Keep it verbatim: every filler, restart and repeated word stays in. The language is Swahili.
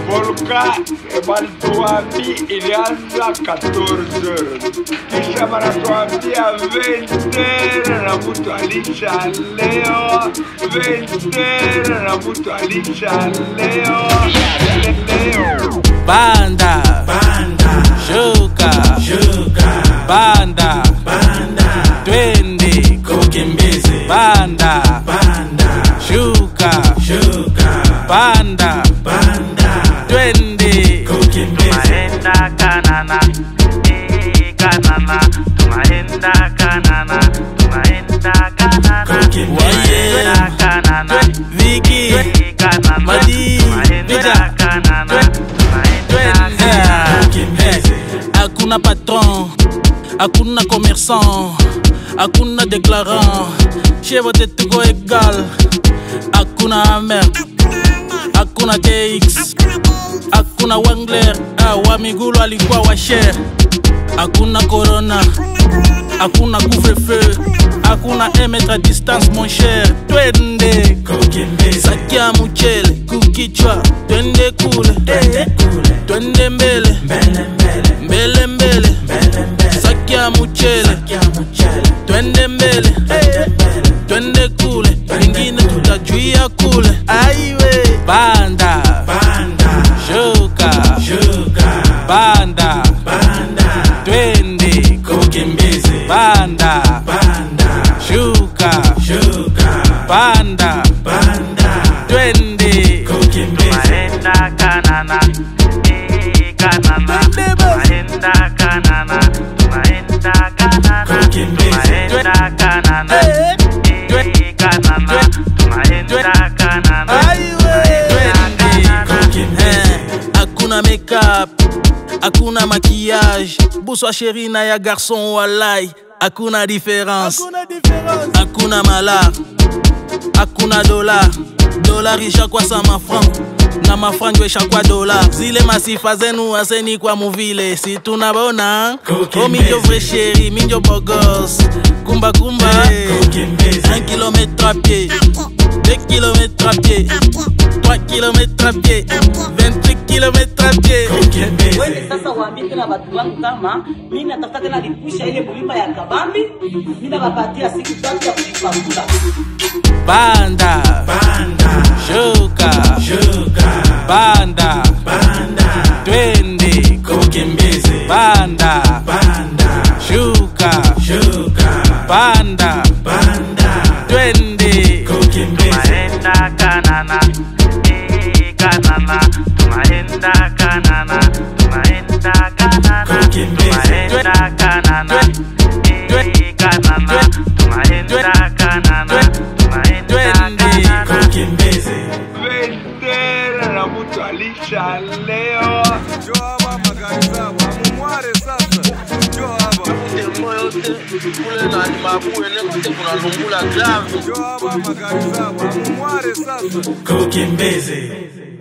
Volka walituambia ilianza quatorze heures. Kisha wanatuambia vingt heures na mtu alisha leo. vingt heures na mtu alisha leo. Leo. Banda, banda, shuka, shuka, banda, banda, twende kukimbizi, banda, banda, shuka, shuka, banda, banda, twende kukimbizi. Tumaenda kanana, eh kanana, tumaenda kanana, tumaenda kanana, tumaenda kanana, Viki, Madi, Vija, Hakuna patron, hakuna commerçant, hakuna déclarant, chez votre tuko égal, hakuna merde, hakuna T X, hakuna Wangler, wa migulu alikuwa wa share, hakuna corona, hakuna couvre-feu, hakuna un mètre à distance mon cher, twende sakia mchele kukichwa, twende kule, twende mbele, mbele mbele, sakia mchele, twende mbele, twende kule, wengine tutajuia kule, aiwe banda, banda, shuka, shuka, banda, banda, twende kukimbizi, banda, banda, shuka, shuka, banda, banda, twende kukimbizi. Tumaenda kanana, eh kanana, tumaenda kanana, tumaenda kanana, tumaenda kanana, eh kanana, tumaenda kanana, hakuna make-up, hakuna maquillage, bonsoir chérie na ya garçon walai, hakuna différence, hakuna malard, hakuna dollar, dollar isha kwa sama franc, na mafranc we shakwa dollar, zile masifa zenu aseni kwa muvile, si tunabona, oh minjo vrai chérie, minjo bogos, kumba kumba, un kilomètre à pied, deux kilomètres à pied, trois kilomètres à pied, vingt-huit kilomètres à pied. Wewe sasa waambie tena watu wangu kama mimi natafuta tena likusha ile mlima ya Kabambi, mimi nawapatia siku tatu ya kupangula. Banda, banda, shuka, shuka, banda, banda, twende kukimbizi, banda, banda, shuka, shuka, banda, banda, twende kukimbizi. tumaenda kanana, eh kanana, tumaenda kanana, tumaenda kanana, tumaenda kanana, eh kanana, tumaenda kanana, tumaenda kanana, kukimbizi. vingt heures na mtu alisha leo. Njoo hapa magari zao, mumware sasa. Njoo hapa. Moyo yote kule na ni mabue nekote kuna lungula grave. Njoo hapa magari zao, mumware sasa. Kukimbizi.